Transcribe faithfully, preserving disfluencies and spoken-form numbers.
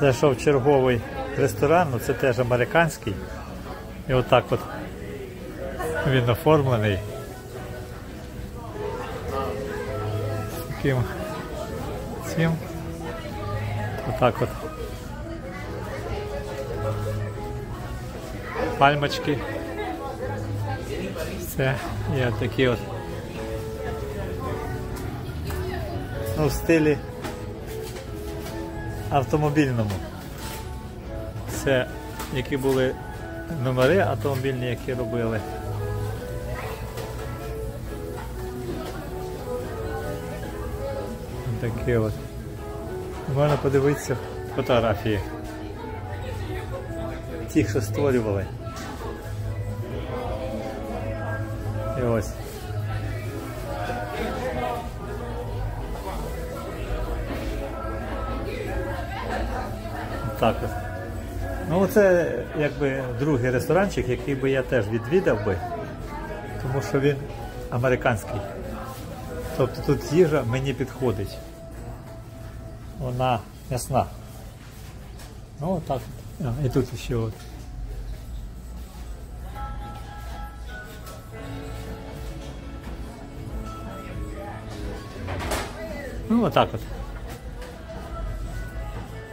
Зайшов черговий ресторан, ну це теж американський. І отак от він оформлений. З таким цим. Отак от. Пальмочки. Все. І от такі от. Ну, в стилі автомобільному. Це які були номери автомобільні, які робили. Такі от. Можна подивитися фотографії. Ті, що створювали. І ось. Так от. Ну це якби другий ресторанчик, який би я теж відвідав би, тому що він американський. Тобто тут їжа мені підходить. Вона м'ясна. Ну так. І тут ще от. Ну отак от.